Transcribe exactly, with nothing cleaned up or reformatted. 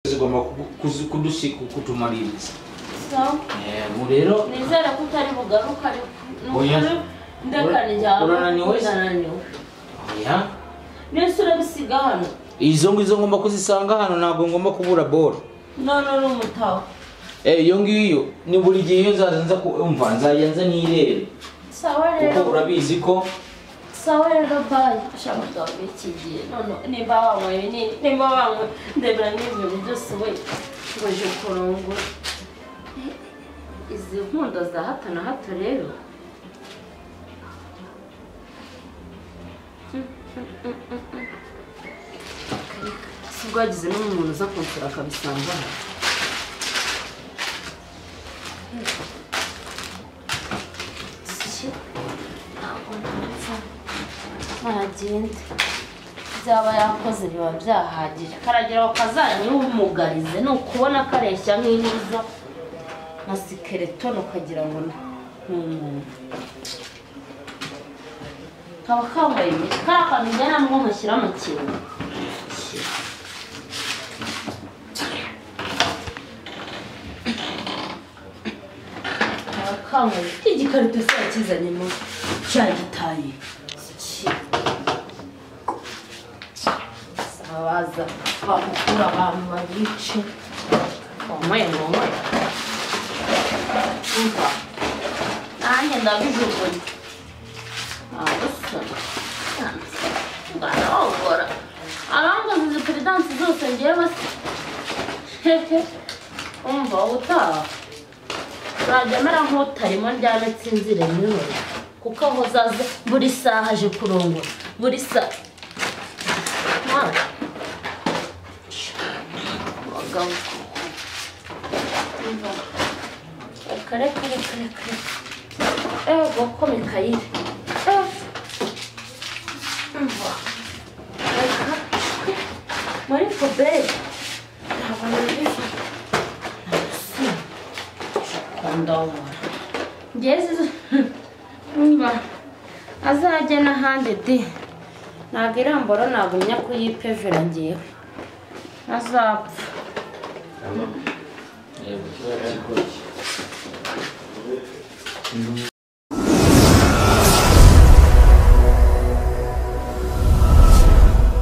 zigomba kudushika kutumaririza. Sawa. Eh, mu rero nizera ko utari bugaruka n'ukuri ndakane jawe. Urananiwe? Oya. Nese urabisiga hano. Izo ngizo ngomba kuzisanga hano ntabwo ngomba kubura boro. No no no mutaho. Eh iyo ngiyo ni buri gihe iyo nzaza kumva nzayenza nirere. Sawa rero. Kuko urabizi ko sawa rero bye. Ashaka gabe kigiye. No no nimba wamwe ni nimba wamwe ndebera n'ibintu byose we. Ngoje korongo. Izi nkunda za hato na hato rero. Sibwagize n'umuntu uza kunsura akabisanga. Maragenda byaba yakoze biba byahagije karagira bakazanye umugarize no kubona kareshya nk'inizo na skeleton ukagira ngo n'umuntu kaba kambaye karakantu njyana mwo mushyira mu kintu kamwe igikarito se yakizanye mu cyagitaye sabaza bakukura abantu babice omoye omoye umva nanjye ndabijugunye abusa barogora arangaza izi peredansi zose ngiye basi hehe umva utaha urajyamera nk'utarimo ryame tsinzire nijoro kuko aho zaza buri saha aje kurongora buri saha abagabo kare kare kare kare ego ko mikayire muri poberi ntabwo nabifite ndawura ngeze mba azajya n'ahandi di ntabwo iramboro nagumya kuyipevera ngewe azapfa